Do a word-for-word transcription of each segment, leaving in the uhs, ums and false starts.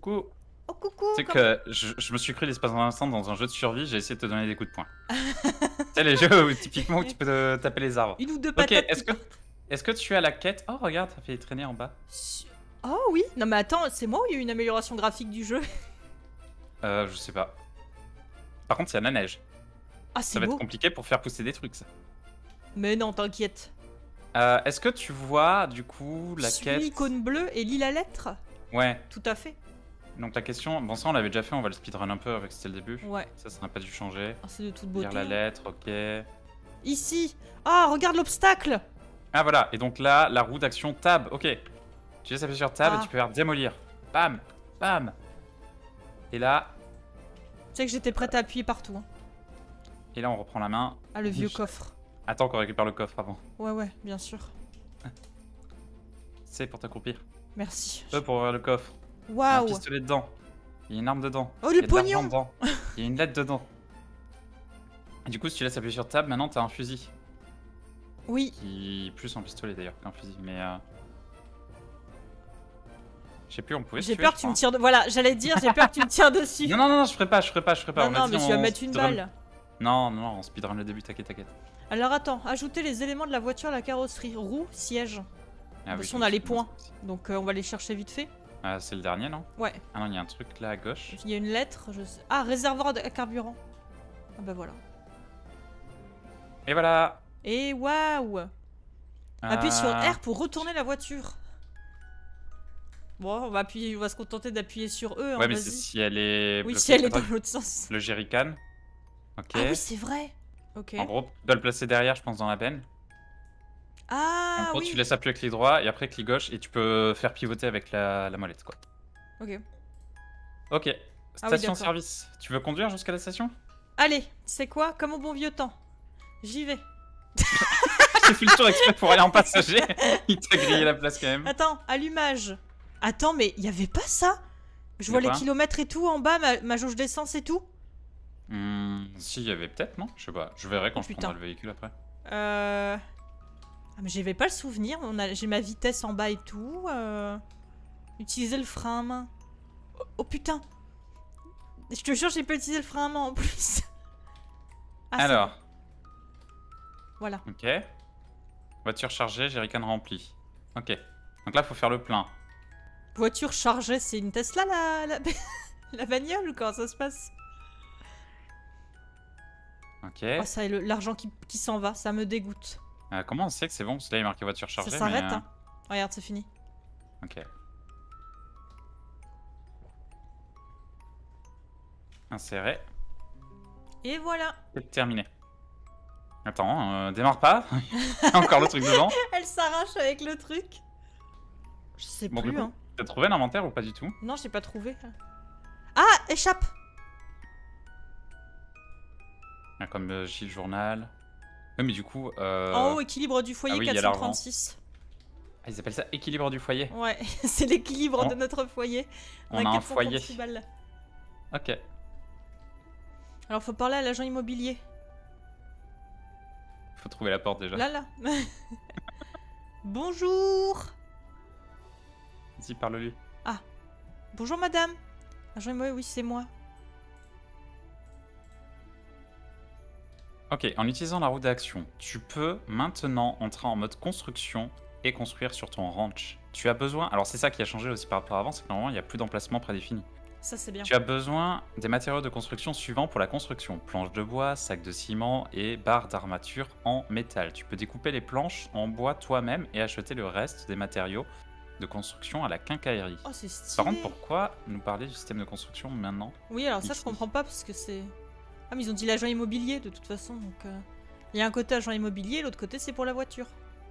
coucou. Oh coucou. Tu sais comment... que je, je me suis cru l'espace d'un instant dans un jeu de survie, j'ai essayé de te donner des coups de poing. Tu sais les jeux où typiquement où tu peux te taper les arbres. Une ou deux Ok, patates. est-ce que, est-ce que tu as la quête? Oh regarde, ça fait traîner en bas. Oh oui. Non mais attends, c'est moi ou il y a eu une amélioration graphique du jeu? Euh, je sais pas. Par contre, il y a la neige. Ah Ça c'est va beau. être compliqué pour faire pousser des trucs ça. Mais non, t'inquiète. Euh, est-ce que tu vois du coup la Suis quête? l'icône bleue et lis la lettre. Ouais. Tout à fait. Donc la question, bon ça on l'avait déjà fait, on va le speedrun un peu avec c'était le début. Ouais. Ça, ça n'a pas dû changer. Ah, c'est de toute beauté. Lire la hein. lettre, ok. Ici. Ah, regarde l'obstacle. Ah voilà, et donc là, la roue d'action tab, ok. Tu laisses appuyer sur tab Ah. et tu peux faire démolir. Bam, bam. Et là, Tu sais que j'étais prête à appuyer partout. Hein. et là on reprend la main. Ah, le vieux Ouf. coffre. Attends qu'on récupère le coffre avant. Ouais, ouais, bien sûr. C'est pour t'accroupir. Merci. E pour ouvrir le coffre. Il y a un Waouh. pistolet dedans. Il y a une arme dedans. Oh, Il y le a de l'argent pognon. dedans. Il y a une lettre dedans. Et du coup, si tu laisses appuyer sur tab, maintenant t'as un fusil. Oui. Qui plus un pistolet d'ailleurs qu'un fusil, mais euh... je sais plus, on pouvait se J'ai tuer, peur je que tu me crois. tire de... Voilà, j'allais dire, j'ai peur que tu me tires dessus. Non, non, non, je ferai pas, je ferai pas, je ferai pas. Non, On a non, dit mais tu on vas mettre une speedrun. balle. Non, non, non, on speedrun le début, t'inquiète, t'inquiète. Alors attends, ajouter les éléments de la voiture à la carrosserie. Roue, siège. Ah, Parce oui, qu'on je a me les souviens, points. ça aussi. Donc euh, on va les chercher vite fait. Ah, c'est le dernier, non? Ouais. Ah non, il y a un truc là à gauche. Il y a une lettre. Je sais... Ah, réservoir de carburant. Ah bah voilà. Et voilà. Et waouh. Appuie sur Euh, R pour retourner la voiture. Bon, on va appuyer, on va se contenter d'appuyer sur E. Ouais, hein, mais c'est vas-y. si elle est. Oui, bloquée. si elle est dans Attends, l'autre sens. le jerrycan. Ok. Ah oui, c'est vrai. Ok. En gros, tu dois le placer derrière, je pense, dans la benne. En Ah gros, oui. tu laisses appuyer clic droit et après clic gauche et tu peux faire pivoter avec la, la molette, quoi. Ok. Ok. Ah oui, Station d'accord. service. Tu veux conduire jusqu'à la station? Allez, c'est quoi? Comme au bon vieux temps. J'y vais. J'ai fait le tour exprès pour aller en passager. Il t'a grillé la place quand même. Attends, allumage. Attends, mais il y avait pas ça? Je De vois les quoi? kilomètres et tout en bas, ma, ma jauge d'essence et tout. Hmm, si, il y avait peut-être, non? Je sais pas. Je verrai quand Oh, je putain. prendrai le véhicule après. Euh... Ah, mais j'avais pas le souvenir. On a... J'ai ma vitesse en bas et tout. Euh... Utiliser le frein à main. Oh, oh, putain. Je te jure, j'ai pas utilisé le frein à main en plus. Ah, c'est Alors, bon. Voilà. ok. Voiture chargée, jerrycan rempli. Ok. Donc là, faut faire le plein. Voiture chargée, c'est une Tesla la, la... la bagnole ou comment ça se passe? Ok. Oh, ça est le- l'argent qui, qui s'en va, ça me dégoûte. Euh, comment on sait que c'est bon? Parce que là, il est marqué voiture chargée. ça s'arrête, mais, euh, hein. Regarde, c'est fini. Ok. Insérer. Et voilà. C'est terminé. Attends, euh, démarre pas. Il y a encore le truc dedans. Elle s'arrache avec le truc. Je sais Bon, du plus, coup, hein. t'as trouvé l'inventaire ou pas du tout? Non, j'ai pas trouvé. Ah, échappe. Ah, comme euh, Gilles Journal. Oui, mais du coup. Euh... En haut, équilibre du foyer ah oui, il y a quatre cent trente-six. Ah, ils appellent ça équilibre du foyer. Ouais, c'est l'équilibre On- de notre foyer. On a un quatre cent trente-six foyer. balles. Ok. Alors, faut parler à l'agent immobilier. Faut trouver la porte déjà. Là, là. Bonjour. Vas-y, parle-lui. Bonjour, madame. Agent immobilier, oui, c'est moi. Ok, en utilisant la roue d'action, tu peux maintenant entrer en mode construction et construire sur ton ranch. Tu as besoin. Alors, c'est ça qui a changé aussi par rapport à avant, c'est que normalement, il n'y a plus d'emplacement prédéfini. Ça, c'est bien. Tu as besoin des matériaux de construction suivants pour la construction. Planches de bois, sacs de ciment et barres d'armature en métal. Tu peux découper les planches en bois toi-même et acheter le reste des matériaux de construction à la quincaillerie. Oh, c'est stylé. Par contre, pourquoi nous parler du système de construction maintenant? Oui, alors ça, je Ici. comprends pas parce que c'est. Ah, mais ils ont dit l'agent immobilier de toute façon, donc. euh, Il y a un côté agent immobilier, l'autre côté, c'est pour la voiture.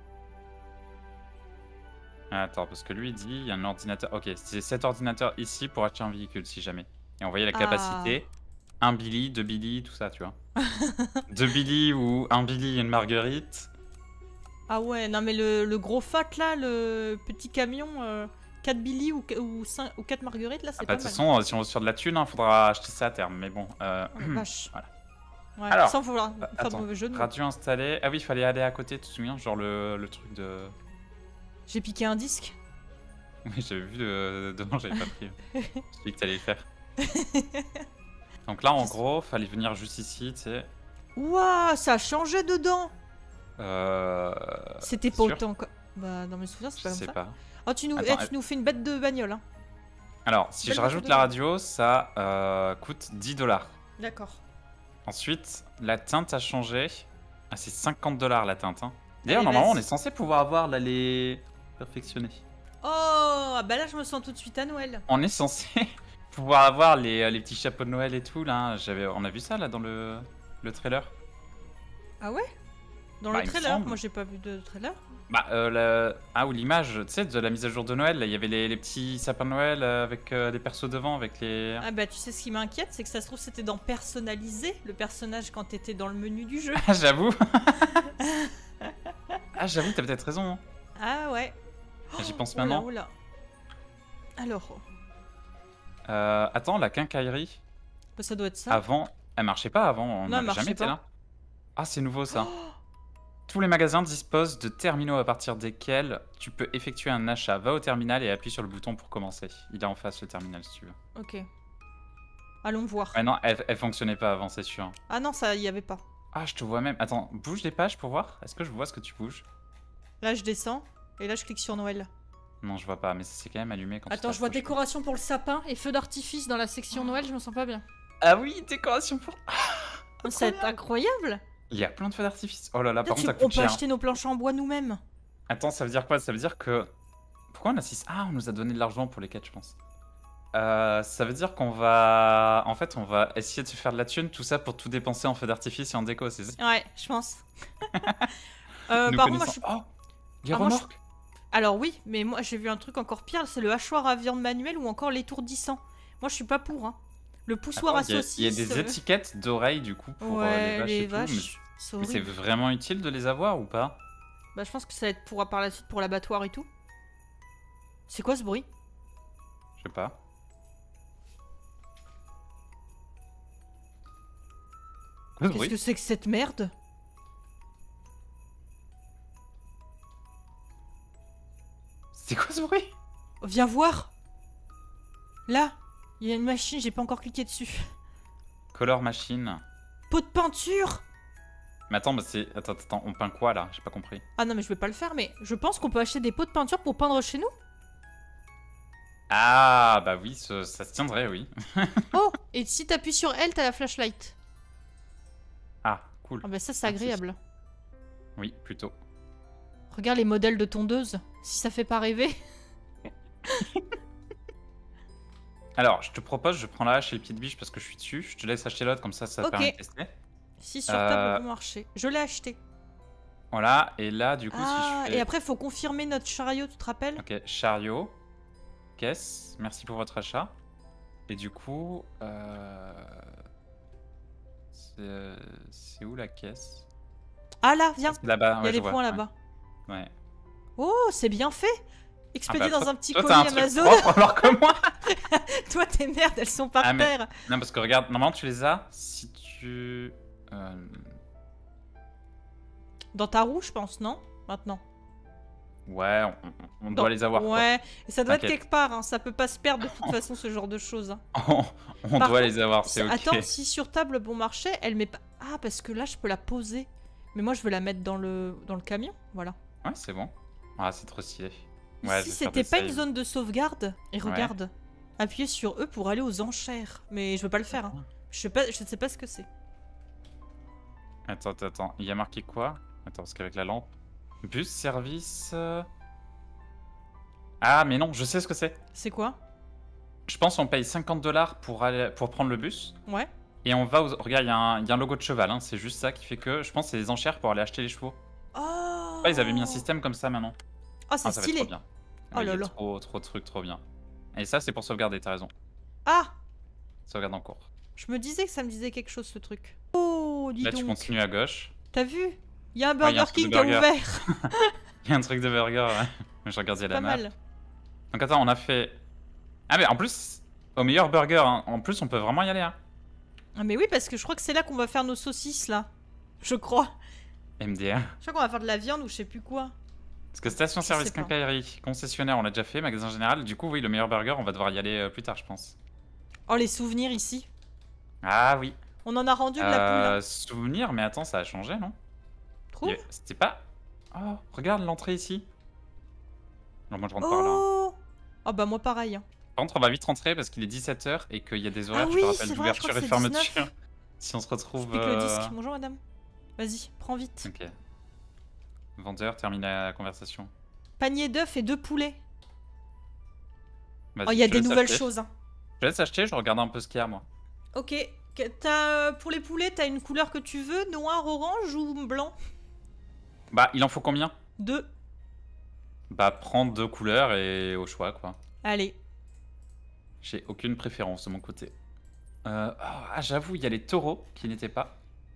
Ah, attends, parce que lui il dit il y a un ordinateur. Ok, c'est cet ordinateur ici pour acheter un véhicule si jamais. Et on voyait la Ah. capacité. Un Billy, deux Billy, tout ça, tu vois. Deux Billy ou un Billy et une Marguerite. Ah ouais, non mais le, le gros fat là, le petit camion, euh, quatre Billy ou, ou, cinq, ou quatre Marguerites là, c'est Ah, pas bah, de mal. toute façon, euh, si on veut sur de la thune, il faudra acheter ça à terme. Mais bon. Euh... Oh, la vache. Voilà. Ouais, Alors, sans vouloir euh, faire de attends, mauvais jeu de mots. Radio installé. Ah oui, il fallait aller à côté, tu te souviens? Genre le, le truc de. J'ai piqué un disque. Oui, j'avais vu de... devant, j'avais pas pris. Je me suis dit que t'allais le faire. Donc là, en gros, fallait venir juste ici, tu sais. Ouah, ça a changé dedans. Euh... C'était c'est pas sûr autant que... Bah, dans mes souvenirs, c'est Je pas comme sais ça. pas. Oh, tu nous, Attends, eh, tu nous fais une bête de bagnole, hein. Alors, si Belle je bête rajoute de la bagnole. radio, ça euh, coûte dix dollars. D'accord. Ensuite, la teinte a changé. Ah, c'est cinquante dollars la teinte. Hein. D'ailleurs, Allez, normalement, on vas-y. est censé pouvoir avoir là, les perfectionnés. Oh, ah bah là, je me sens tout de suite à Noël. On est censé pouvoir avoir les, les petits chapeaux de Noël et tout là. J'avais, on a vu ça là dans le, le trailer. Ah ouais? Dans Bah, le il me trailer? semble. Moi, j'ai pas vu de trailer. Bah, euh, la... ah, ou l'image, tu sais, de la mise à jour de Noël. Là, il y avait les, les petits sapins de Noël euh, avec euh, des persos devant, avec les. Ah bah, tu sais ce qui m'inquiète, c'est que ça se trouve, c'était dans personnaliser le personnage quand t'étais dans le menu du jeu. Ah, j'avoue. Ah, j'avoue, t'as peut-être raison. Hein. Ah ouais. J'y pense Oula, maintenant. oula. Alors, Euh, attends, la quincaillerie. bah, ça doit être ça. Avant, elle marchait pas avant, on elle n'avait marchait jamais été pas. là. Ah, c'est nouveau ça. Tous les magasins disposent de terminaux à partir desquels tu peux effectuer un achat. Va au terminal et appuie sur le bouton pour commencer. Il est en face le terminal si tu veux. Ok. Allons voir. Ouais, non, elle, elle fonctionnait pas avant, c'est sûr. Ah non, ça y avait pas. Ah, je te vois même. Attends, bouge les pages pour voir. Est-ce que je vois ce que tu bouges? Là, je descends. Et là, je clique sur Noël. Non, je vois pas, mais c'est quand même allumé quand tu Attends, je vois t'approches. décoration pour le sapin et feu d'artifice dans la section Noël, je me sens pas bien. Ah oui, décoration pour. Oh, c'est incroyable. Il y a plein de feux d'artifice. Oh là là, par Putain, contre, tu- ça on coûte peut cher. acheter nos planches en bois nous-mêmes. Attends, ça veut dire quoi? Ça veut dire que. Pourquoi on a six? Ah, on nous a donné de l'argent pour les quêtes, je pense. Euh, ça veut dire qu'on va. En fait, on va essayer de se faire de la thune, tout ça pour tout dépenser en feux d'artifice et en déco, c'est ça? Ouais, je pense. euh, Nous par contre, moi, je connaissons- suis... Oh, les Ah, moi, je- remorques. Alors oui, mais moi j'ai vu un truc encore pire, c'est le hachoir à viande manuel ou encore l'étourdissant. Moi je suis pas pour, hein. Le poussoir Attends, à il y a- saucisse. Il y a des euh, étiquettes d'oreilles du coup pour euh, Ouais, les vaches les et tout. mais- vaches. C'est Mais c'est horrible. vraiment utile de les avoir ou pas? Bah je pense que ça va être pour par la suite pour l'abattoir et tout. C'est quoi ce bruit? Je sais pas. Quoi ce Qu'est-ce bruit? que c'est que cette merde? C'est quoi ce bruit? Viens voir. Là, il y a une machine, j'ai pas encore cliqué dessus. Color machine. Pot de peinture. Mais attends, bah c'est. Attends, attends, on peint quoi là? J'ai pas compris. Ah non mais je vais pas le faire, mais je pense qu'on peut acheter des pots de peinture pour peindre chez nous. Ah, bah oui, ce- ça se tiendrait, oui. Oh, et si t'appuies sur L, t'as la flashlight. Ah, cool. Ah bah ça c'est Merci. agréable. Oui, plutôt. Regarde les modèles de tondeuses, si ça fait pas rêver. Alors, je te propose, je prends la hache et le pied de biche parce que je suis dessus. Je te laisse acheter l'autre, comme ça, ça te Ok. permet de tester. Si sur Euh, table peut marcher. Je l'ai acheté. Voilà, et là, du coup, Ah, si je fais. et après faut confirmer notre chariot, tu te rappelles? Ok, chariot. Caisse. Merci pour votre achat. Et du coup. Euh... C'est c'est où la caisse? Ah là, viens, C'est là-bas. il y a ouais, les je vois, points ouais. là-bas. Ouais. Oh, c'est bien fait. Ah Expédié bah, dans toi- un petit toi, colis t'as un truc Amazon. propre alors que moi. Toi, tes merdes, elles sont par Ah, mais- terre. Non, parce que regarde, normalement tu les as si tu. euh, Dans ta roue, je pense, non? Maintenant. Ouais, on, on- on Dans- doit les avoir. quoi. Ouais, et ça doit être T'inquiète. quelque part, hein. Ça peut pas se perdre de toute façon, ce genre de choses. hein. on on Par doit contre, les avoir, c'est ok. Attends, si sur table bon marché, elle met pas. Ah, parce que là, je peux la poser. Mais moi, je veux la mettre dans le, dans le camion, voilà. Ouais, c'est bon. Ah, c'est trop stylé. Ouais, je Ici, vais faire c'était des pas une saves. zone de sauvegarde. Et Ouais. regarde, appuyez sur eux pour aller aux enchères. Mais je veux pas le faire. hein. Je sais pas, je sais pas ce que c'est. Attends, attends, attends. Il y a marqué quoi? Attends, parce qu'avec la lampe. Bus service. euh, Ah, mais non, je sais ce que c'est. C'est quoi? Je pense qu'on paye cinquante dollars pour, aller... pour prendre le bus. Ouais. Et on va aux... Regarde, il y, a un- il y a un logo de cheval. Hein. C'est juste ça qui fait que je pense que c'est des enchères pour aller acheter les chevaux. Oh. Ouais, ils avaient mis un système comme ça maintenant. Oh, c'est Ah, ça va être stylé. trop bien. Oh Ouais, il y là a là. Trop, trop de trucs, trop bien. Et ça, c'est pour sauvegarder, t'as raison. Ah, Sauvegarde en cours. je me disais que ça me disait quelque chose ce truc. Oh, dis Là, tu donc. continues à gauche. T'as vu? Il y a un Ouais, il y Burger a un truc de King qui a burger. ouvert. Il y a un truc de burger, ouais. Je regarde, il y a la Pas map. mal. Donc attends, on a fait... Ah mais en plus, au meilleur burger, hein. En plus on peut vraiment y aller. Hein. Ah, mais oui, parce que je crois que c'est là qu'on va faire nos saucisses là. Je crois. M D R. Je crois qu'on va faire de la viande ou je sais plus quoi. Parce que station Je service sais pas. quincaillerie, concessionnaire, on l'a déjà fait, magasin général. Du coup, oui, le meilleur burger, on va devoir y aller euh, plus tard, je pense. Oh, les souvenirs ici. Ah oui. On en a rendu de la poule, hein. Euh, souvenir, mais attends, ça a changé, non? Trouve. C'était pas... Oh, regarde l'entrée ici. Non, moi je rentre par là. Hein. Oh. Oh bah moi pareil. Hein. Par contre, on va vite rentrer parce qu'il est dix-sept heures et qu'il y a des horaires, Ah je oui, te rappelle, c'est vrai, je crois d'ouverture que et c'est fermeture. dix-neuf. Si on se retrouve... Je pique le euh, disque. Bonjour madame. Vas-y, prends vite. Ok. Vendeur, termine la conversation. Panier d'œufs et deux poulets. Vas-y, Oh, il y a je des laisse nouvelles acheter. choses. Hein. Je laisse acheter, je regarde un peu ce qu'il y a, moi. Ok. Que- t'as, euh, pour les poulets, t'as une couleur que tu veux, noir, orange ou blanc? Bah, il en faut combien? Deux. Bah, prendre deux couleurs et au choix, quoi. Allez. J'ai aucune préférence de mon côté. Euh, oh, ah, j'avoue, il y a les taureaux qui n'étaient pas.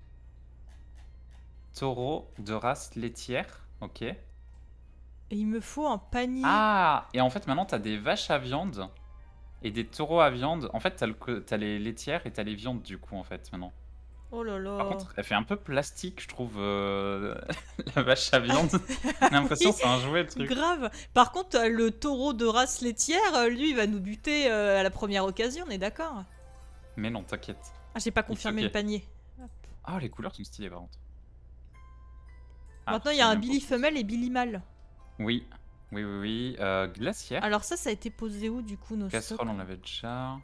Taureaux de race laitière, ok. Et il me faut un panier. Ah, et en fait, maintenant, t'as des vaches à viande et des taureaux à viande. En fait, t'as le co- t'as les laitières et t'as les viandes, du coup, en fait, maintenant. Oh là là. Par contre, elle fait un peu plastique, je trouve, euh, la vache à viande. J'ai l'impression Oui. que c'est un jouet, le truc. Grave. Par contre, euh, le taureau de race laitière, euh, lui, il va nous buter euh, à la première occasion, on est d'accord? Mais non, t'inquiète. Ah, j'ai pas confirmé ok. le panier. Ah, les couleurs sont stylées, par contre. Ah, Maintenant, il y c'est a un même Billy pour- femelle et Billy mâle. Oui, oui, oui, oui. Euh, glacière. Alors ça, ça a été posé où, du coup, nos Casserole, stocks? on l'avait déjà.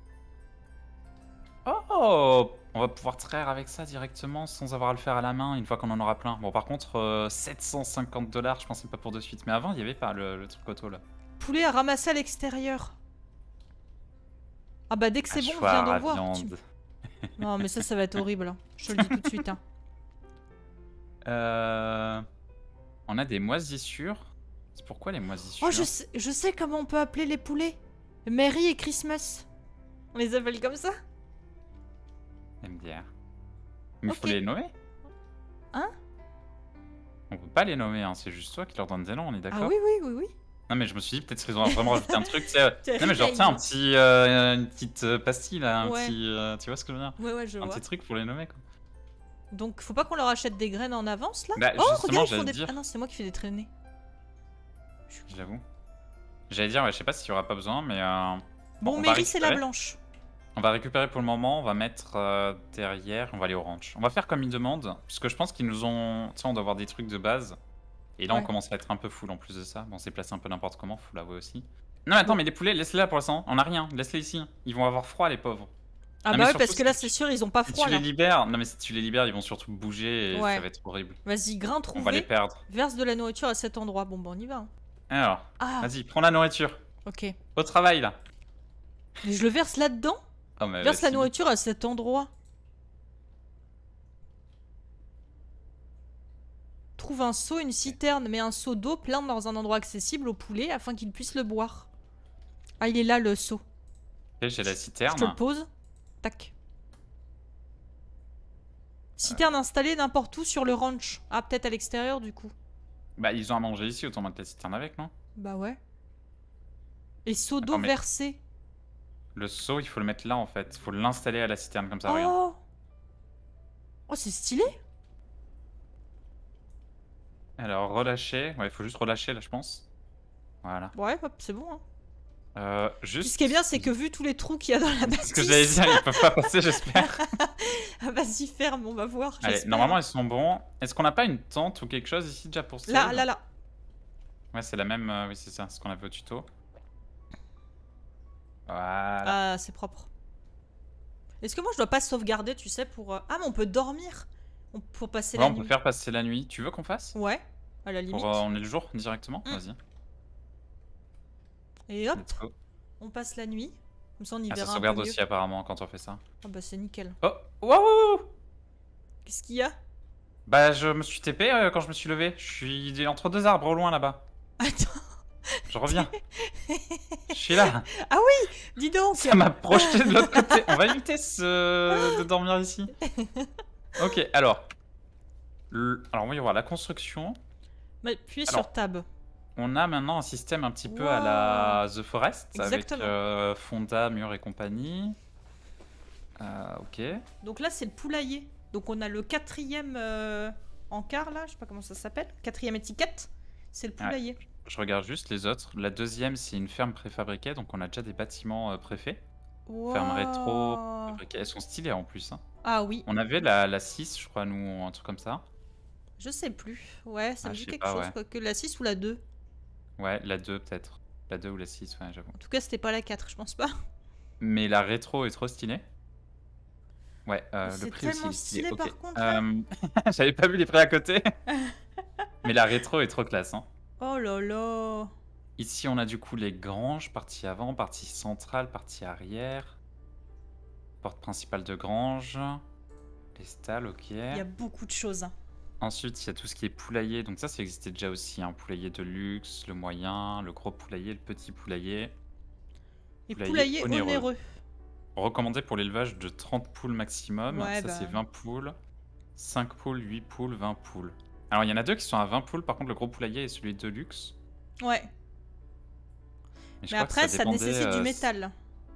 Oh, on va pouvoir traire avec ça directement sans avoir à le faire à la main une fois qu'on en aura plein. Bon, par contre, euh, sept cent cinquante dollars, je pensais pas pour de suite. Mais avant, il y avait pas le, le truc auto là. Poulet à ramasser à l'extérieur. Ah bah dès que c'est bon, Hachoir viens d'en à voir. viande. Tu- Non, mais ça, ça va être horrible. Hein. Je te le dis tout de suite. Hein. Euh, On a des moisissures. C'est pourquoi les moisissures? Oh, je sais, je sais comment on peut appeler les poulets. Merry et Christmas. On les appelle comme ça? M D R. Mais il faut Ok. les nommer? Hein? On peut pas les nommer, hein. C'est juste toi qui leur donne des noms, on est d'accord? Ah oui, oui, oui, oui. Non, mais je me suis dit peut-être qu'ils ont vraiment rajouté un truc. Tu sais, euh, T'es Non, mais genre, ricaille, tiens, un hein. petit, euh, une petite euh, pastille là, un Ouais. petit. euh, tu vois ce que je veux dire? Ouais, ouais, je Un vois. petit truc pour les nommer, quoi. Donc, faut pas qu'on leur achète des graines en avance, là? Bah, Oh, justement, regarde, ils font j'allais des... dire. Ah non, c'est moi qui fais des traînées. J'avoue. J'allais dire, ouais, je sais pas s'il y aura pas besoin, mais. euh, Bon, on va Merry, c'est la récupérer. blanche. On va récupérer pour le moment, on va mettre euh, derrière, on va aller au ranch. On va faire comme ils demandent, parce que je pense qu'ils nous ont... Tu sais, on doit avoir des trucs de base. Et là, Ouais. on commence à être un peu full en plus de ça. Bon, on s'est placé un peu n'importe comment, faut l'avouer aussi. Non, mais attends, mais les poulets, laisse-les là pour l'instant. On a rien, laisse-les ici. Ils vont avoir froid, les pauvres. Ah Non, mais bah ouais, surtout, parce que là, si c'est tu- sûr, ils ont pas Si froid, tu là. les libères, non mais si tu les libères, ils vont surtout bouger et Ouais. ça va être horrible. Vas-y, grain On va les trouvé. perdre. Verse de la nourriture à cet endroit. Bon, bah on y va. Hein. Alors, Ah, vas-y, prends la nourriture. ok. Au travail, là. Mais je le verse là-dedans? Oh, mais Verse la vas-y. nourriture à cet endroit. Trouve un seau, une citerne, mets un seau d'eau plein dans un endroit accessible au poulet afin qu'il puisse le boire. Ah, il est là le seau. Ok, j'ai la Je te citerne. le pose. Tac. Citerne installée n'importe où sur le ranch. Ah, peut-être à l'extérieur du coup. Bah, ils ont à manger ici, autant mettre la citerne avec, non? Bah ouais. Et seau d'eau Attends, mais- versé. Le seau, il faut le mettre là en fait. Il faut l'installer à la citerne comme ça, regarde. Oh Oh, c'est stylé. Alors, relâcher. Ouais, il faut juste relâcher là, je pense. Voilà. Ouais, hop, c'est bon. Hein. Euh, Puis juste. ce qui est bien, c'est que vu tous les trous qu'il y a dans la bâtisse... Ce que j'allais dire, ils peuvent pas passer, j'espère. Ah, vas-y, ferme, on va voir. Allez, j'espère. normalement, ils sont bons. Est-ce qu'on n'a pas une tente ou quelque chose ici déjà pour ça? Là, là, là. Ouais, c'est la même. euh, oui, c'est ça, ce qu'on avait au tuto. Voilà. Ah, c'est propre. Est-ce que moi, je dois pas sauvegarder, tu sais, pour... euh, Ah, mais on peut dormir on... pour passer Ouais, la on peut nuit. faire passer la nuit. Tu veux qu'on fasse? Ouais, à la limite. Pour euh, on est le jour directement? Mm. Vas-y. Et hop, Let's go. on passe la nuit. Comme ça, on y Ah, ça verra un sauvegarde peu mieux. aussi apparemment quand on fait ça. Ah bah, c'est nickel. Oh! Waouh! Qu'est-ce qu'il y a? Bah, je me suis T P euh, quand je me suis levé. Je suis entre deux arbres au loin là-bas. Attends, Je reviens. Je suis là. dis donc. Ça m'a projeté de l'autre côté. On va éviter ce... de dormir ici. Ok, alors. Le- Alors, on va y voir la construction. Mais appuyez Alors, sur tab. On a maintenant un système un petit peu Wow. à la The Forest. Exactement. Avec euh, fonda, mur et compagnie. Euh, ok. Donc là, c'est le poulailler. Donc on a le quatrième euh, encart là, je sais pas comment ça s'appelle. Quatrième étiquette. C'est le poulailler. Ouais. Je regarde juste les autres. La deuxième, c'est une ferme préfabriquée, donc on a déjà des bâtiments euh, préfaits. Wow. Ferme rétro, préfabriquée. Elles sont stylées en plus. Hein. Ah oui. On avait la, la six, je crois, nous, un truc comme ça. Je sais plus. Ouais, ça Ah, me je dit sais quelque pas, chose. ouais. Quoi. Que la six ou la deux. Ouais, la deux peut-être. La deux ou la six, ouais, j'avoue. En tout cas, c'était pas la quatre, je pense pas. Mais la rétro est trop stylée. Ouais, euh, le C'est prix aussi tellement est stylé. stylé Ok. par contre. là. Euh, J'avais pas vu les prix à côté. Mais la rétro est trop classe. Hein. Oh là là. Ici, on a du coup les granges, partie avant, partie centrale, partie arrière. Porte principale de grange. Les stalles, ok. Il y a beaucoup de choses. hein. Ensuite, il y a tout ce qui est poulailler. Donc ça, ça existait déjà aussi. Un hein. Poulailler de luxe, le moyen, le gros poulailler, le petit poulailler. Et Poulailler poulailler onéreux. onéreux. Recommandé pour l'élevage de trente poules maximum. Ouais, ça, bah. c'est vingt poules. cinq poules, huit poules, vingt poules. Alors, il y en a deux qui sont à vingt poules. Par contre, le gros poulailler est celui de luxe. Ouais. Mais, je Mais crois après, que ça, ça, dépendait, nécessite euh, du métal.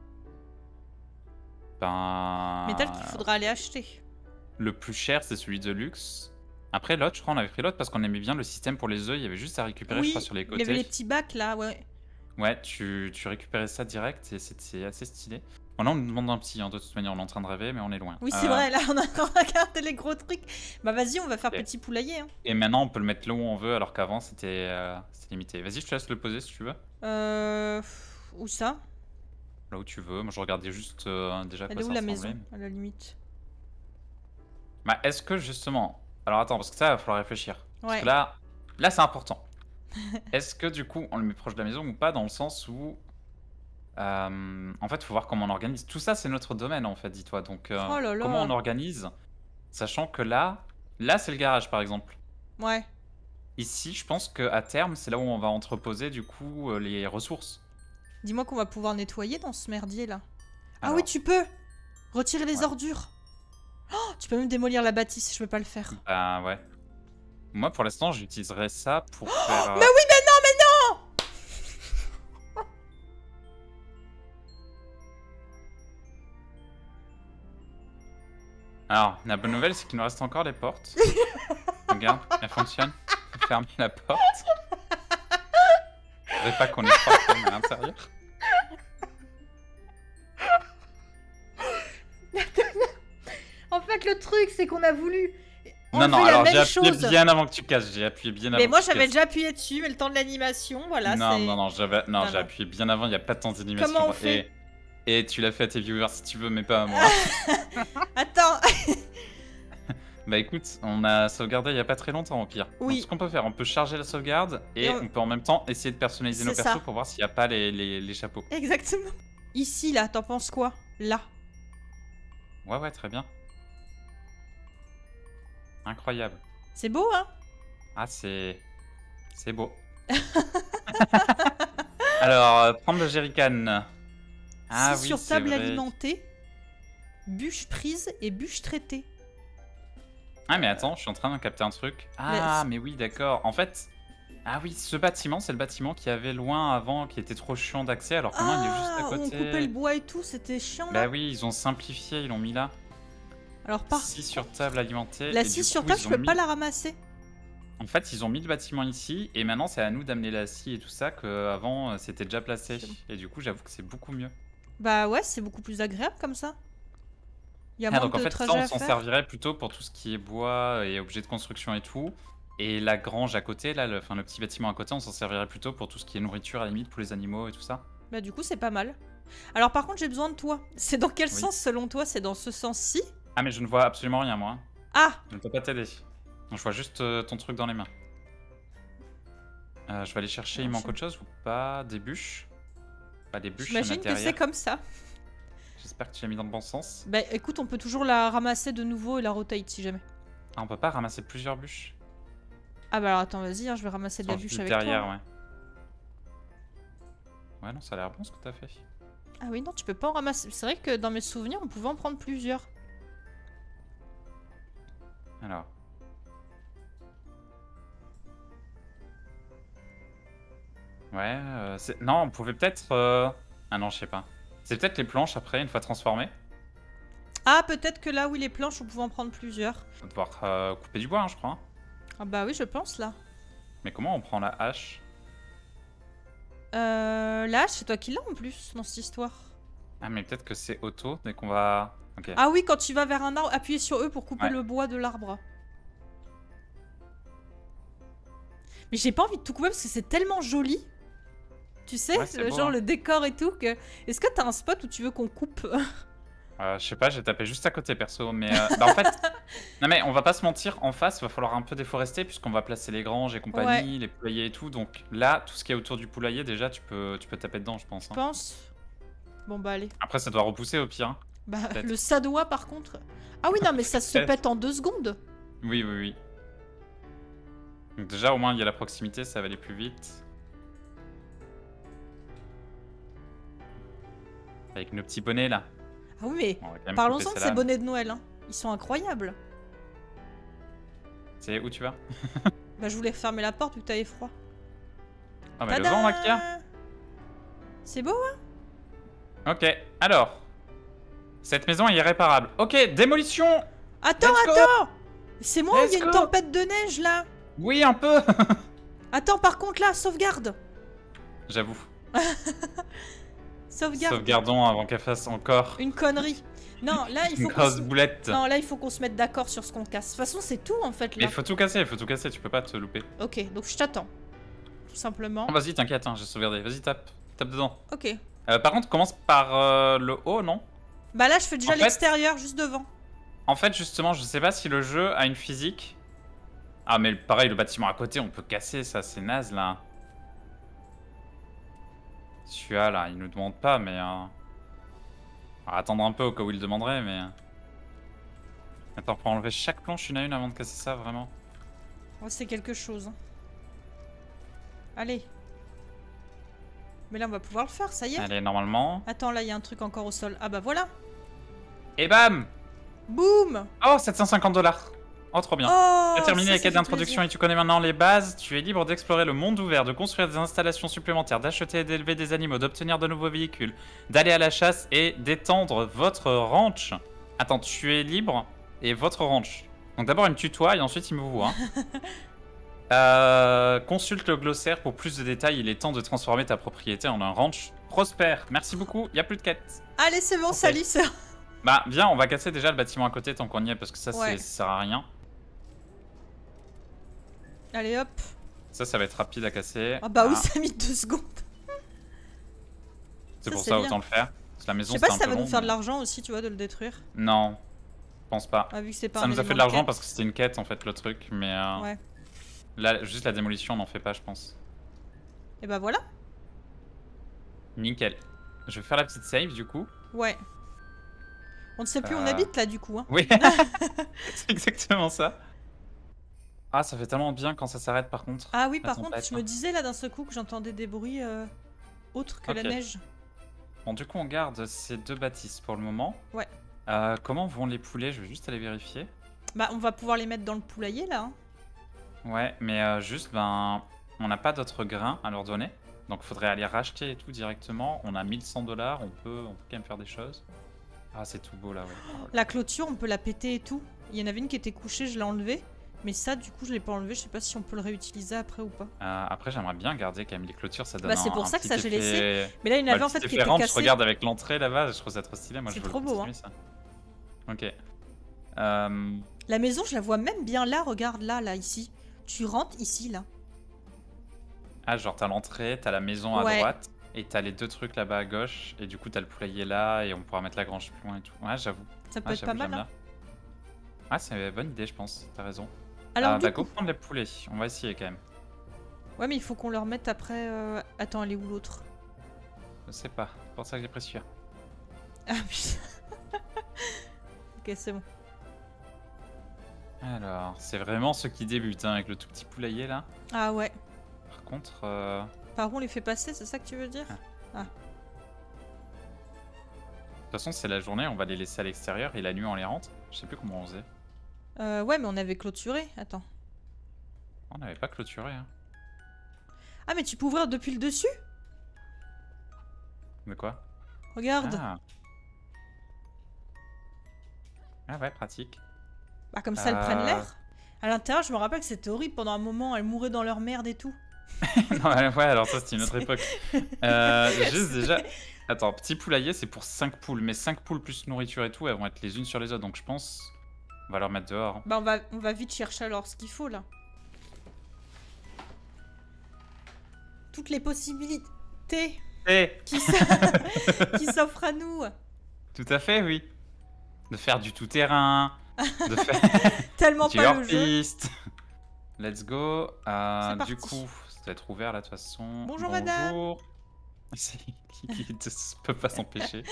Ben... Métal qu'il faudra aller acheter. Le plus cher, c'est celui de luxe. Après, l'autre, je crois, on avait pris l'autre parce qu'on aimait bien le système pour les œufs. Il y avait juste à récupérer, je Oui, crois, sur les il y côtés. avait les petits bacs là, ouais. Ouais, tu, tu récupérais ça direct et c'était assez stylé. Bon, là, on nous demande un petit, hein, de toute manière, on est en train de rêver, mais on est loin. Oui, c'est Euh, vrai, là, on a regardé les gros trucs. Bah, vas-y, on va faire Ok. petit poulailler. Hein. Et maintenant, on peut le mettre là où on veut, alors qu'avant, c'était euh, c'était limité. Vas-y, je te laisse le poser si tu veux. Euh. Où ça? Là où tu veux. Moi, je regardais juste euh, déjà Elle quoi est où ça la ressemblait. maison, à la limite? Bah, est-ce que justement. Alors, attends, parce que ça, il va falloir réfléchir. Parce Ouais. que là, là c'est important. Est-ce que du coup, on le met proche de la maison ou pas, dans le sens où. euh, en fait, il faut voir comment on organise. Tout ça, c'est notre domaine, en fait, dis-toi. Donc, euh, Oh là là. comment on organise, sachant que là, là, c'est le garage, par exemple. Ouais. Ici, je pense qu'à terme, c'est là où on va entreposer, du coup, euh, les ressources. Dis-moi qu'on va pouvoir nettoyer dans ce merdier là. Ah Alors, oui, tu peux retirer les Ouais. ordures. Oh, tu peux même démolir la bâtisse, je peux pas le faire. Bah, ouais. Moi, pour l'instant, j'utiliserais ça pour faire. euh, Mais oui, mais non, mais non. Alors, la bonne nouvelle, c'est qu'il nous reste encore les portes. Regarde, elle fonctionne. Ferme la porte. Je voudrais pas qu'on ait trois femmes à l'intérieur. En fait, le truc, c'est qu'on a voulu. Non, non, enlever la alors j'ai même appuyé chose. bien avant que tu casses. J'ai appuyé bien avant Mais moi, que tu j'avais casses. déjà appuyé dessus, mais le temps de l'animation, voilà. Non, c'est- non, non, j'avais, non, Non, j'ai non. appuyé bien avant. Il n'y a pas de temps d'animation. Comment on fait Et, et tu l'as fait à tes viewers si tu veux, mais pas à moi. Attends. Bah écoute, on a sauvegardé il y a pas très longtemps au pire. Oui. Donc, ce qu'on peut faire, on peut charger la sauvegarde et, Et on... on- peut en même temps essayer de personnaliser nos C'est persos ça. pour voir s'il n'y a pas les, les, les chapeaux. Exactement. Ici, là, t'en penses quoi? Là. Ouais, ouais, très bien. Incroyable. C'est beau, hein? Ah, c'est. C'est beau. Alors, euh, prendre le jerrycan. Ah Si oui, sur c'est table vrai. alimentée, bûche prise et bûche traitée. Ah, mais attends, je suis en train de capter un truc. Ah, mais oui, d'accord. En fait. Ah oui, ce bâtiment, c'est le bâtiment qui avait loin avant, qui était trop chiant d'accès, alors que maintenant il est juste à Ah, côté. on coupait le bois et tout, c'était chiant Bah là. oui, ils ont simplifié, ils l'ont mis là. Alors par six sur table alimentée. la et scie du sur coup, table, ils je ont peux mis- pas la ramasser. En fait, ils ont mis le bâtiment ici, et maintenant c'est à nous d'amener la scie et tout ça, qu'avant c'était déjà placé. C'est bon. Et du coup, j'avoue que c'est beaucoup mieux. Bah ouais, c'est beaucoup plus agréable comme ça. Il y a Ah, moins donc en de fait, ça, trajet on à s'en faire. servirait plutôt pour tout ce qui est bois et objets de construction et tout. Et la grange à côté, là, le, enfin, le petit bâtiment à côté, on s'en servirait plutôt pour tout ce qui est nourriture à la limite pour les animaux et tout ça. Bah du coup, c'est pas mal. Alors par contre, j'ai besoin de toi. C'est dans quel Oui. sens selon toi? C'est dans ce sens-ci? Ah, mais je ne vois absolument rien, moi. Ah, Je ne peux pas t'aider. Donc, je vois juste euh, ton truc dans les mains. Euh, je vais aller chercher, il Alors, manque je- autre chose ou pas? Des bûches? Pas des bûches, il y en a j'imagine que derrière. c'est comme ça. J'espère que tu l'as mis dans le bon sens. Bah écoute, on peut toujours la ramasser de nouveau et la rotate si jamais. Ah, on peut pas ramasser plusieurs bûches? Ah bah alors attends, vas-y, hein, je vais ramasser de la Sur le bûche fil avec derrière, toi. ouais. Ouais, non, ça a l'air bon ce que t'as fait. Ah oui, non, tu peux pas en ramasser. C'est vrai que dans mes souvenirs, on pouvait en prendre plusieurs. Alors. Ouais, euh, c'est- non, on pouvait peut-être... euh, Ah non, je sais pas. C'est peut-être les planches après, une fois transformées. Ah, peut-être que là où il est planches, on pouvait en prendre plusieurs. On va devoir euh, couper du bois, hein, je crois. Ah bah oui, je pense là. Mais comment on prend la hache? Euh, là, c'est toi qui l'as en plus dans cette histoire. Ah, mais peut-être que c'est auto dès qu'on va. Ok. Ah oui, quand tu vas vers un arbre, appuyer sur eux pour couper Ouais. le bois de l'arbre. Mais j'ai pas envie de tout couper parce que c'est tellement joli. Tu sais, Ouais, c'est le- beau, genre hein. le décor et tout. Que... Est-ce que t'as un spot où tu veux qu'on coupe? Euh, je sais pas, j'ai tapé juste à côté perso, mais euh, bah en fait, non mais on va pas se mentir, en face, il va falloir un peu déforester puisqu'on va placer les granges et compagnie, les poulaillers et tout. Donc là, tout ce qui est autour du poulailler, déjà, tu peux, tu peux taper dedans, je pense. Je hein. pense. Bon bah allez. Après, ça doit repousser au pire. hein. Bah Peut-être. le sadois par contre. Ah oui non mais ça se Peut-être. pète en deux secondes. Oui, oui, oui. Donc déjà, au moins, il y a la proximité, ça va aller plus vite. Avec nos petits bonnets là. Ah oui mais On va quand même parlons-en couper de celle-là. ces bonnets de Noël. Hein. Ils sont incroyables. C'est où tu vas? Bah je voulais refermer la porte vu que t'avais froid. Ah, mais le Tada vent là qu'il y a. C'est beau hein? Ok, alors. Cette maison est irréparable. Ok, démolition. Attends, Let's go. attends. C'est moi ou il y a Let's une go. tempête de neige là? Oui, un peu. Attends par contre là, sauvegarde. J'avoue. Sauvegarde. Sauvegardons avant qu'elle fasse encore Une connerie. Non, là il une faut qu'on grosse se... boulette. Non, là il faut qu'on se mette d'accord sur ce qu'on casse. De toute façon, c'est tout en fait Mais là. il faut tout casser, il faut tout casser, tu peux pas te louper. Ok, donc je t'attends. Tout simplement. Oh, vas-y, t'inquiète, hein, j'ai sauvegardé. Vas-y, tape. Tape dedans. Ok. Euh, par contre, commence par euh, le haut, non? Bah là, je fais déjà En fait- l'extérieur, juste devant. En fait, justement, je sais pas si le jeu a une physique. Ah, mais pareil, le bâtiment à côté, on peut casser, ça, c'est naze, là. Celui-là, là, il nous demande pas, mais... Euh... On va attendre un peu au cas où il demanderait, mais... Attends, faut enlever chaque planche une à une avant de casser ça, vraiment. Ouais, c'est quelque chose. hein. Allez. Mais là, on va pouvoir le faire, ça y est. Allez, normalement. Attends, là, il y a un truc encore au sol. Ah bah voilà. Et bam! Boum. Oh, sept cent cinquante dollars. Oh, trop bien. Oh, Tu as terminé ça, la ça quête fait d'introduction plaisir. et tu connais maintenant les bases. Tu es libre d'explorer le monde ouvert, de construire des installations supplémentaires, d'acheter et d'élever des animaux, d'obtenir de nouveaux véhicules, d'aller à la chasse et d'étendre votre ranch. Attends, tu es libre et votre ranch. Donc d'abord il me tutoie et ensuite il me voit. hein. Euh, consulte le glossaire pour plus de détails. Il est temps de transformer ta propriété en un ranch prospère. Merci beaucoup, il n'y a plus de quête. Allez, c'est bon, Ok. salut, ça. Bah viens, on va casser déjà le bâtiment à côté tant qu'on y est parce que ça, Ouais. c'est- ça sert à rien. Allez, hop. Ça, ça va être rapide à casser. Ah bah oui, Ah, ça a mis deux secondes. c'est ça, pour c'est ça, bien. autant le faire. Parce que la Je maison, sais pas c'était si un ça peu va nous long, faire de mais- l'argent aussi, tu vois, de le détruire. Non, je pense pas. Ah, vu que c'est pas Ça un nous a fait élément de l'argent quête. parce que c'était une quête en fait le truc, mais euh, Ouais. là juste la démolition on n'en fait pas je pense. Et bah voilà. Nickel. Je vais faire la petite save du coup. Ouais. On ne sait plus où on Euh. habite là, du coup. Hein. Oui, c'est exactement ça. Ah ça fait tellement bien quand ça s'arrête par contre. Ah oui, La par contre, tempête, je hein. me disais là d'un seul coup que j'entendais des bruits euh, autres que la Ok. neige. Bon du coup on garde ces deux bâtisses pour le moment. Ouais. Euh, comment vont les poulets? Je vais juste aller vérifier. Bah, on va pouvoir les mettre dans le poulailler là. hein. Ouais, mais euh, juste ben on n'a pas d'autres grains à leur donner. Donc faudrait aller racheter et tout directement. On a mille cent dollars, on peut, on peut quand même faire des choses. Ah c'est tout beau là, ouais. Oh, La clôture, on peut la péter et tout. Il y en avait une qui était couchée, je l'ai enlevée. Mais ça, du coup, je l'ai pas enlevé. Je sais pas si on peut le réutiliser après ou pas. Euh, après, j'aimerais bien garder quand même les clôtures, ça donne Bah, c'est un- pour un ça que petit ça, j'ai laissé. effet- Mais là, il y en Bah, avait le en fait petit qui effet étaient rampe, je cassées. regarde avec l'entrée là-bas, je trouve ça trop stylé. Moi, C'est je veux trop le beau, continuer, ça. Ok. Euh, La maison, je la vois même bien là. Regarde là, là, ici. Tu rentres ici, là. Ah, genre, t'as l'entrée, t'as la maison à Ouais. droite, et t'as les deux trucs là-bas à gauche, et du coup, t'as le poulailler là, et on pourra mettre la grange plus loin et tout. Ouais, j'avoue. Ça peut Ouais, être pas j'avoue, mal. j'aime Hein. bien. Ah, c'est une bonne idée, je pense. T'as raison. Alors, Ah, du bah, coup. go prendre les poulets. On va essayer quand même. Ouais, mais il faut qu'on leur mette après. euh, Attends, elle est où l'autre? Je sais pas. C'est pour ça que j'ai pris celui-là. Ah putain. Ok, c'est bon. Alors, c'est vraiment ceux qui débutent, hein, avec le tout petit poulailler là. Ah ouais. Par contre. euh, Par où on les fait passer, c'est ça que tu veux dire? De toute façon, c'est la journée, on va les laisser à l'extérieur et la nuit on les rentre. Je sais plus comment on faisait. Euh, ouais, mais on avait clôturé. Attends. On n'avait pas clôturé. Hein. Ah, mais tu peux ouvrir depuis le dessus? De quoi? Regarde. Ah. Ah ouais, pratique. Bah, comme ça, elles prennent Euh. l'air. À l'intérieur, je me rappelle que c'était horrible pendant un moment, elles mouraient dans leur merde et tout. Non, ouais, alors ça, c'était une autre époque. Euh, juste déjà... Attends, petit poulailler, c'est pour cinq poules. Mais cinq poules plus nourriture et tout, elles vont être les unes sur les autres. Donc je pense... On va leur mettre dehors. Hein. Bah, on va, on va vite chercher alors ce qu'il faut, là. Toutes les possibilités Eh qui s'offrent à nous. Tout à fait, oui. De faire du tout-terrain, de faire Tellement du pas le jeu. hors-piste. Let's go. Euh, C'est du parti. coup, ça va être ouvert là de toute façon. Bonjour, madame. Bonjour. C'est- Il ne peut pas s'empêcher.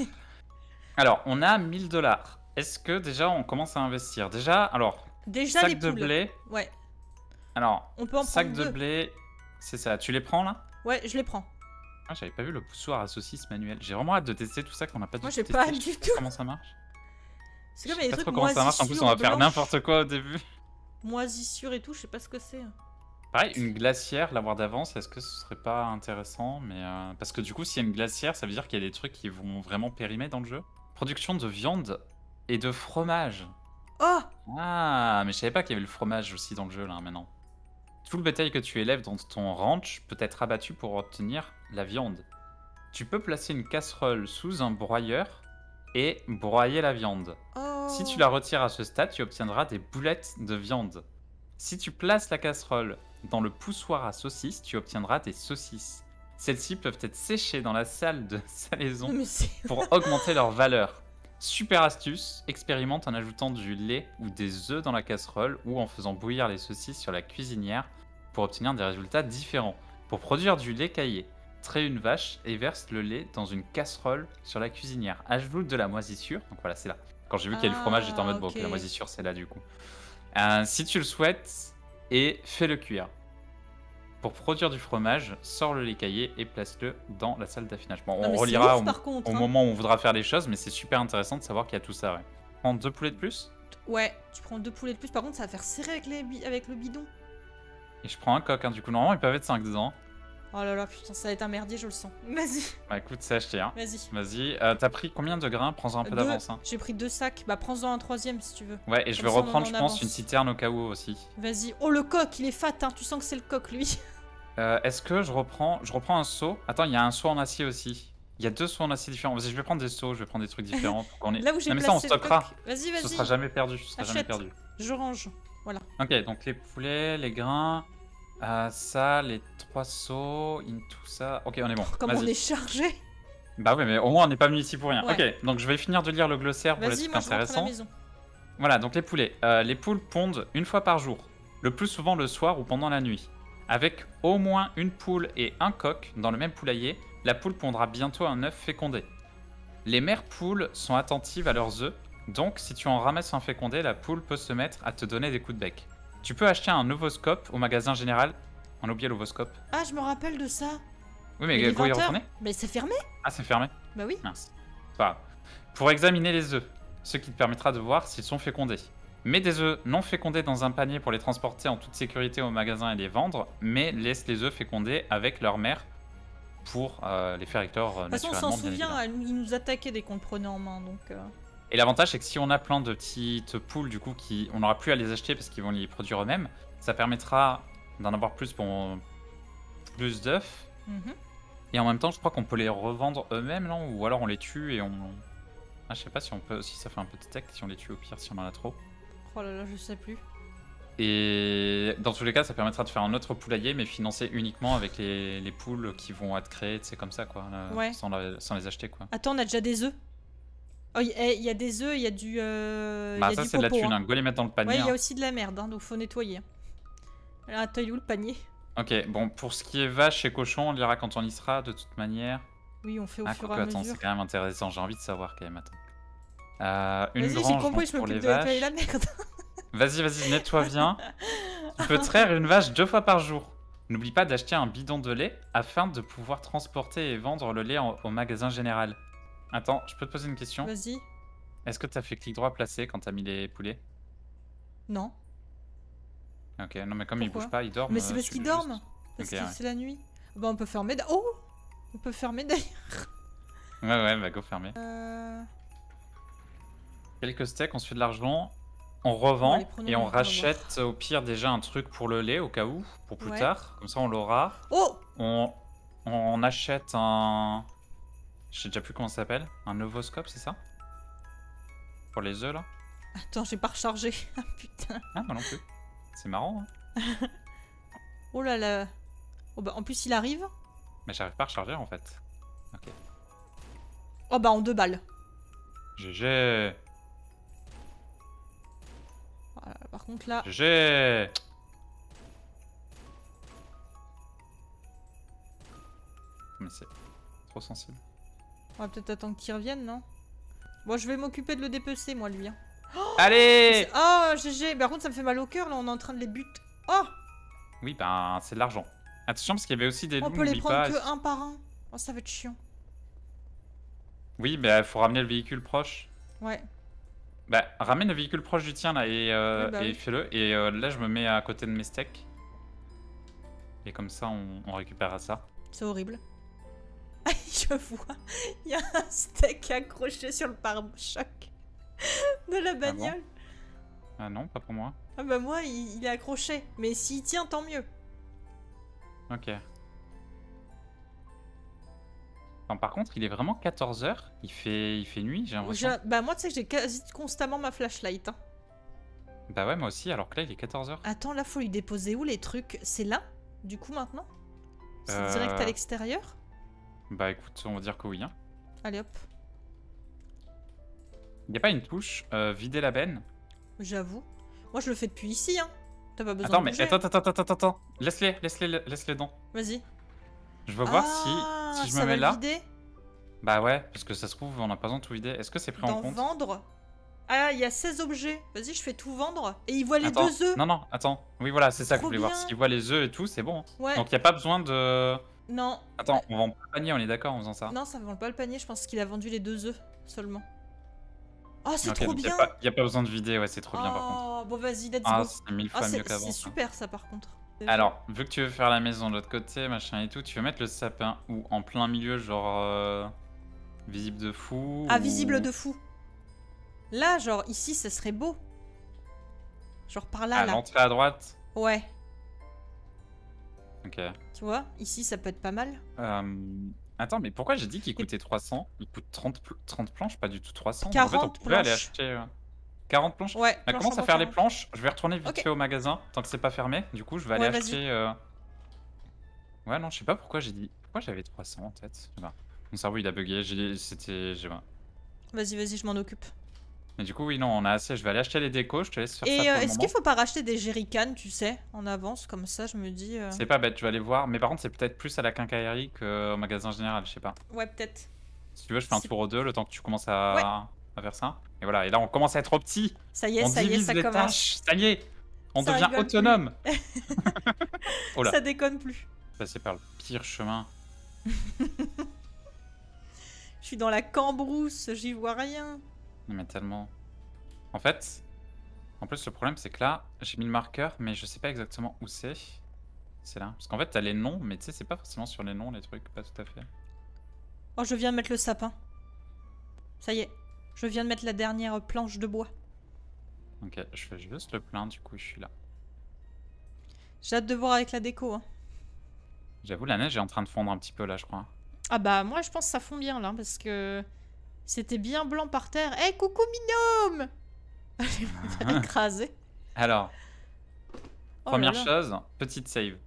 Alors, on a mille dollars. Est-ce que déjà on commence à investir? Déjà, alors, Déjà sac les de poules. blé. Ouais. Alors, On peut en sac prendre de deux. blé, c'est ça. Tu les prends là? Ouais, je les prends. Ah, j'avais pas vu le poussoir à saucisse manuel. J'ai vraiment hâte de tester tout ça qu'on n'a pas du Moi, tout j'ai testé. pas Je hâte sais du pas tout. Comment ça marche? C'est comme Je les sais pas trucs trop comment ça marche. En plus, on va faire blanches, n'importe quoi au début. Moisissure et tout, je sais pas ce que c'est. Pareil, une glacière, l'avoir d'avance, est-ce que ce serait pas intéressant? Mais euh, parce que du coup, s'il y a une glacière, ça veut dire qu'il y a des trucs qui vont vraiment périmer dans le jeu. Production de viande et de fromage. Oh! Ah, mais je savais pas qu'il y avait le fromage aussi dans le jeu là maintenant. Tout le bétail que tu élèves dans ton ranch peut être abattu pour obtenir la viande. Tu peux placer une casserole sous un broyeur et broyer la viande. Oh! Si tu la retires à ce stade, tu obtiendras des boulettes de viande. Si tu places la casserole dans le poussoir à saucisses, tu obtiendras des saucisses. Celles-ci peuvent être séchées dans la salle de salaison Mais c'est... pour augmenter leur valeur. Super astuce, expérimente en ajoutant du lait ou des œufs dans la casserole ou en faisant bouillir les saucisses sur la cuisinière pour obtenir des résultats différents. Pour produire du lait caillé, trais une vache et verse le lait dans une casserole sur la cuisinière. Ajoute de la moisissure, donc voilà, c'est là. Quand j'ai vu qu'il y avait le fromage, j'étais en mode, Ah, bon, ok. ok, la moisissure, c'est là du coup. Euh, si tu le souhaites, et fais-le cuire. Pour produire du fromage, sors le lait caillé et place-le dans la salle d'affinage. Bon, Non, on mais c'est relira ouf, au, par contre, au hein. moment où on voudra faire les choses, mais c'est super intéressant de savoir qu'il y a tout ça. Ouais. Prends deux poulets de plus, Ouais, tu prends deux poulets de plus. Par contre, ça va faire serrer avec, les bi- avec le bidon. et je prends un coq. Hein. Du coup, normalement, ils peuvent être cinq dedans. Oh là là, putain, ça va être un merdier, je le sens. Vas-y, Bah écoute, c'est acheté. Hein. vas-y. Vas-y. Euh, T'as pris combien de grains? Prends-en un peu Deux. d'avance. Hein. J'ai pris deux sacs. Bah, prends-en un troisième si tu veux. Ouais, et je Comme vais ça, on reprendre, en je pense, avance. une citerne au cas où aussi. Vas-y. Oh, le coq, il est fat, hein. Tu sens que c'est le coq, lui. Euh, Est-ce que je reprends je reprends un seau? Attends, il y a un seau en acier aussi. Il y a deux seaux en acier différents. Vas-y, je vais prendre des seaux, je vais prendre des trucs différents. Pour qu'on ait... Là où j'ai non, mais placé ça, on le stockera. coq. Vas-y, vas-y. Ce sera jamais perdu. Ce sera jamais Achète. perdu. Je range. Voilà. Ok, donc les poulets, les grains, euh, ça, les trois seaux, in tout ça. Ok, on est bon. Comme on Vas-y. est chargé. Bah ouais, mais au moins on n'est pas venu ici pour rien. Ouais. Ok, donc je vais finir de lire le glossaire pour les Vas-y, trucs moi, je rentre à la intéressants. maison. Voilà, donc les poulets. Euh, les poules pondent une fois par jour, le plus souvent le soir ou pendant la nuit. Avec au moins une poule et un coq dans le même poulailler, la poule pondra bientôt un œuf fécondé. Les mères poules sont attentives à leurs œufs, donc si tu en ramasses un fécondé, la poule peut se mettre à te donner des coups de bec. Tu peux acheter un ovoscope au magasin général. On a oublié l'ovoscope. Ah, je me rappelle de ça. Oui, mais Il est go y vingt heures. retourner. Mais c'est fermé. Ah, c'est fermé. Bah oui. Mince. C'est pas grave. Pour examiner les œufs, ce qui te permettra de voir s'ils sont fécondés. Mets des œufs non fécondés dans un panier pour les transporter en toute sécurité au magasin et les vendre, mais laisse les œufs fécondés avec leur mère pour euh, les faire éclore euh, De toute façon, on naturellement. s'en bien souvient, évidemment. elle- il nous attaquait dès qu'on le prenait en main, donc... euh, Et l'avantage, c'est que si on a plein de petites poules, du coup, qui, on n'aura plus à les acheter parce qu'ils vont les produire eux-mêmes, ça permettra d'en avoir plus pour plus d'œufs. mhm. Et en même temps, je crois qu'on peut les revendre eux-mêmes, non? Ou alors on les tue et on... Ah, je sais pas si on peut... Si ça fait un peu de steak, si on les tue au pire, si on en a trop. Oh là là, je sais plus. Et dans tous les cas, ça permettra de faire un autre poulailler, mais financé uniquement avec les, les poules qui vont être créées, c'est comme ça, quoi. euh, Ouais. Sans, la- sans les acheter, quoi. Attends, on a déjà des œufs. Oh, il y, y a des œufs, il y a du... Euh, Bah y a ça, du c'est de la popo, thune, hein. hein. Go les mettre dans le panier. Ouais, il y a hein. aussi de la merde, hein, donc faut nettoyer. Alors, attends, il est où le panier? Ok, bon, pour ce qui est vache et cochon, on le lira quand on y sera, de toute manière. Oui, on fait au Ah, fur et quoique, à attends, mesure. c'est quand même intéressant, j'ai envie de savoir quand même, attends. Euh, une Vas-y, j'ai grange compris, donc, je pour les m'occupe de nettoyer vaches. la merde. Vas-y, vas-y, nettoie bien. Tu peux traire une vache deux fois par jour. N'oublie pas d'acheter un bidon de lait afin de pouvoir transporter et vendre le lait en- au magasin général. Attends, je peux te poser une question? Vas-y. Est-ce que tu as fait clic droit placé quand tu as mis les poulets? Non. Ok, non mais comme ils Pourquoi bougent pas, ils dorment. Mais c'est euh, parce tu qu'ils les dorment. juste- Parce Ok, que ouais. c'est la nuit. Bah, on peut fermer... d'a- Oh, on peut fermer d'ailleurs. Ouais, ouais, bah go fermer. Euh... Quelques steaks, on se fait de l'argent. on Bon, revend allez, prenons et le- on on va rachète au pire déjà un truc pour le lait au cas où, pour plus Ouais. tard. Comme ça, on l'aura. Oh! On, on achète un... Je sais déjà plus comment ça s'appelle. Un novoscope, c'est ça? Pour les œufs, là? Attends, j'ai pas rechargé. Ah putain. Ah, moi non plus. C'est marrant, hein. Oh là là. Oh bah en plus il arrive. Mais j'arrive pas à recharger, en fait. Ok. Oh bah en deux balles. G G. Voilà, par contre là. G G. Mais c'est trop sensible. On va peut-être attendre qu'il revienne, non? Bon, je vais m'occuper de le dépecer, moi, lui. Hein. Allez! Oh, G G. Par contre, ça me fait mal au cœur, là, on est en train de les buter. Oh! Oui, ben, c'est de l'argent. Attention, parce qu'il y avait aussi des loups, On peut les n'oublie prendre pas. que un par un. Oh, ça va être chiant. Oui, bah, faut ramener le véhicule proche. Ouais. Bah, ramène le véhicule proche du tien, là, et, euh, Oui, bah et oui. fais-le. Et euh, là, je me mets à côté de mes steaks. Et comme ça, on, on récupérera ça. C'est horrible. Je vois. Il y a un steak accroché sur le pare-choc de la bagnole. Ah non, pas pour moi. Ah bah moi, il, il est accroché. Mais s'il tient, tant mieux. Ok. Enfin, par contre, il est vraiment quatorze heures. Il fait, il fait nuit, j'ai l'impression. Je- Bah moi, tu sais que j'ai quasi constamment ma flashlight. Hein. Bah ouais, moi aussi, alors que là, il est quatorze heures. Attends, là, faut lui déposer où les trucs? C'est là, du coup, maintenant? C'est Euh. direct à l'extérieur? Bah écoute, on va dire que oui. Hein. Allez hop, Il n'y a pas une touche euh, vider la benne? j'avoue. Moi, je le fais depuis ici, hein. T'as pas besoin Attends, de mais bouger. attends, attends, attends, attends, attends. Laisse-les, laisse-les, laisse-les dans. Vas-y. Je veux voir Ah, si, si je ça me va mets le là. vider Bah ouais, parce que ça se trouve, on n'a pas besoin de tout vider. Est-ce que c'est pris en Dans compte? vendre. Ah, il y a seize objets. Vas-y, je fais tout vendre. Et il voit les Attends, deux œufs. non, non, attends. Oui, voilà, c'est ça que je Trop voulais voir. bien. S'il voit les œufs et tout, c'est bon. Ouais. Donc il n'y a pas besoin de... Non. Attends, on vend pas le panier, on est d'accord en faisant ça? Non, ça vend pas le panier. Je pense qu'il a vendu les deux œufs seulement. Oh, c'est Ok, trop donc il n'y bien. a, pas- y a pas besoin de vider, ouais, c'est trop bien par contre. Oh, bon, vas-y, let's Ah, go. c'est mille Ah, fois mieux c'est qu'avant. c'est ça. super ça par contre. Alors, vu que tu veux faire la maison de l'autre côté, machin et tout, tu veux mettre le sapin où? En plein milieu, genre... euh, visible de fou? Ah, ou- visible de fou. Là, genre, ici, ça serait beau. Genre par là, À là. l'entrée à droite? Ouais. Ok. Tu vois, ici, ça peut être pas mal. Euh, Attends, mais pourquoi j'ai dit qu'il coûtait trois cents? Il coûte trente, pl- trente planches, pas du tout trois cents. En fait, on quarante pourrait aller planches. acheter euh, quarante planches. Ouais. On planche commence en à faire bois les quarante. planches. Je vais retourner vite Ok. fait au magasin, tant que c'est pas fermé. Du coup, je vais aller Ouais, vas-y. acheter... euh, Ouais, non, je sais pas pourquoi j'ai dit... Pourquoi j'avais trois cents en tête? Je sais pas. Mon cerveau, il a bugué. j'ai- C'était... je sais pas. Vas-y, vas-y, je m'en occupe. Mais du coup, oui, non, on a assez. Je vais aller acheter les décos. Je te laisse faire ça Et pour euh, le est-ce moment. qu'il faut pas racheter des jerrycans, tu sais, en avance, comme ça, je me dis... euh, C'est pas bête, je vais aller voir. Mais par contre, c'est peut-être plus à la quincaillerie qu'au magasin général, je sais pas. Ouais, peut-être. Si tu veux, je fais un C'est- tour aux deux le temps que tu commences à, Ouais. à faire ça. Et voilà, et là, on commence à être au petit. Ça y est, on ça y est, divise ça les commence. tâches. Ça y est, on Ça devient rigole plus. autonome. Oh là, Ça déconne plus. passer par le pire chemin. Je suis dans la cambrousse, j'y vois rien. Non, mais tellement. En fait, en plus, le problème, c'est que là, j'ai mis le marqueur, mais je sais pas exactement où c'est. C'est là. Parce qu'en fait, t'as les noms, mais tu sais, c'est pas forcément sur les noms, les trucs, pas tout à fait. Oh, je viens de mettre le sapin. Ça y est, je viens de mettre la dernière planche de bois. Ok, je fais juste le plein, du coup, je suis là. J'ai hâte de voir avec la déco. Hein. J'avoue, la neige est en train de fondre un petit peu là, je crois. Ah bah, moi, je pense que ça fond bien, là, parce que c'était bien blanc par terre. Eh, hey, coucou, Minome. Je vais me faire écraser. Alors, Oh première là là. chose, petite save.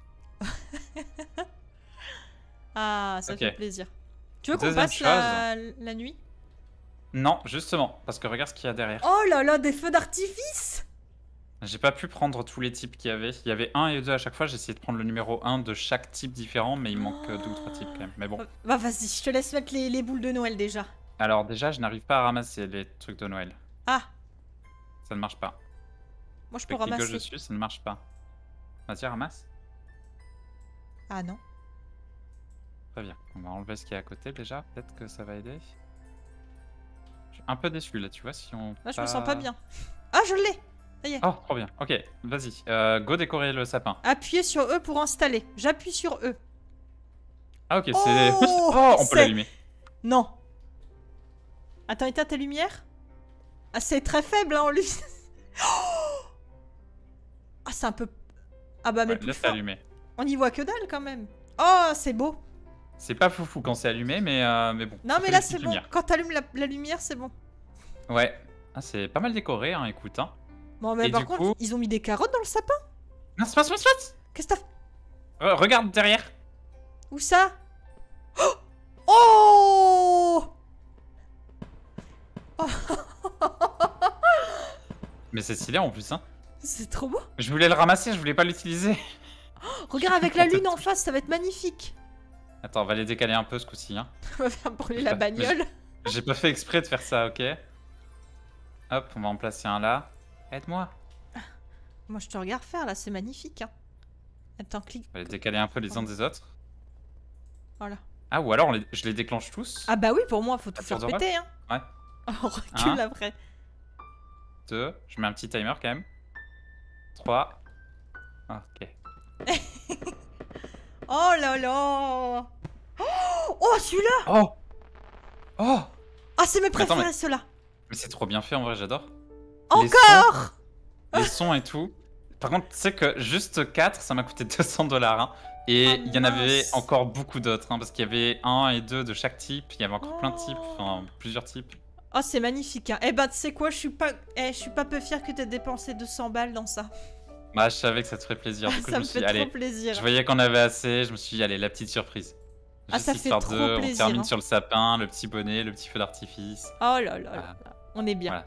Ah, ça Ok. fait plaisir. Tu veux qu'on Deuxième passe la... la nuit? Non, justement, parce que regarde ce qu'il y a derrière. Oh là là, des feux d'artifice. J'ai pas pu prendre tous les types qu'il y avait. Il y avait un et deux à chaque fois. J'ai essayé de prendre le numéro un de chaque type différent, mais il manque euh, deux ou trois types quand même. Mais bon. Bah vas-y, je te laisse mettre les, les boules de Noël déjà. Alors déjà, je n'arrive pas à ramasser les trucs de Noël. Ah, Ça ne marche pas. moi je Je peux peux cliquer ramasser. dessus, ça ne marche pas. Vas-y, ramasse. Ah non. Très bien. On va enlever ce qui est à côté déjà. Peut-être que ça va aider. Je suis un peu déçu là, tu vois, si on... Là je me sens pas bien. Ah, je l'ai. Ça y est. Oh, trop bien. Ok, vas-y. Euh, go décorer le sapin. Appuyez sur E pour installer. J'appuie sur E. Ah ok, c'est... Oh, Oh, on peut c'est- l'allumer. Non. Attends, éteins tes lumières. Ah, c'est très faible hein, en lui. Ah, c'est un peu... Ah bah mais Ouais, plus là, c'est fort. allumé. On y voit que dalle quand même. Oh, c'est beau. C'est pas foufou quand c'est allumé, mais, euh, mais bon. Non ça mais fait là des c'est petites bon. lumières. Quand t'allumes la, la lumière, c'est bon. Ouais. Ah, c'est pas mal décoré, hein, écoute. Hein. Bon mais Et par du contre, coup- ils ont mis des carottes dans le sapin. Non, c'est pas, c'est pas, c'est pas. Qu'est-ce que t'as fait? Euh, regarde derrière. Où ça? Oh, oh Mais c'est stylé en plus, hein. c'est trop beau. Je voulais le ramasser, je voulais pas l'utiliser. Regarde avec la lune en face, ça va être magnifique. Attends, on va les décaler un peu ce coup-ci. Hein. On va faire brûler Je la sais pas, mais bagnole. J'ai pas fait exprès de faire ça, ok. Hop, on va en placer un là. Aide-moi. Moi je te regarde faire là, c'est magnifique. Hein. Attends, clique. On va les décaler un peu les uns des autres. Voilà. Ah, ou alors on les- je les déclenche tous. Ah bah oui, pour moi, faut tout À faire tour de péter. Hein. Ouais. On recule Un. après. Deux. Je mets un petit timer quand même. Trois. Ok. Oh là là. Oh, oh celui-là. Oh Oh Ah, c'est mes Mais attends, préférés ceux-là. Mais c'est trop bien fait en vrai, j'adore. Encore. Les sons et tout. Par contre, tu sais que juste quatre, ça m'a coûté deux cents dollars. Hein. Et Ah, il y en avait mince. encore beaucoup d'autres. Hein, parce qu'il y avait un et deux de chaque type. Il y avait encore plein de types. Oh. Enfin, plusieurs types. Oh, c'est magnifique. Hein. Eh ben, tu sais quoi, je suis pas, eh, je suis pas peu fière que t'aies dépensé deux cents balles dans ça. Bah, je savais que ça te ferait plaisir. Du coup, je Ça me me suis fait dit, trop allez, plaisir. je voyais qu'on avait assez. Je me suis dit, allez, la petite surprise. Ah, Juste ça fait histoire trop de, plaisir, On termine hein. sur le sapin, le petit bonnet, le petit feu d'artifice. Oh là là, là Voilà. là. On est bien. Voilà,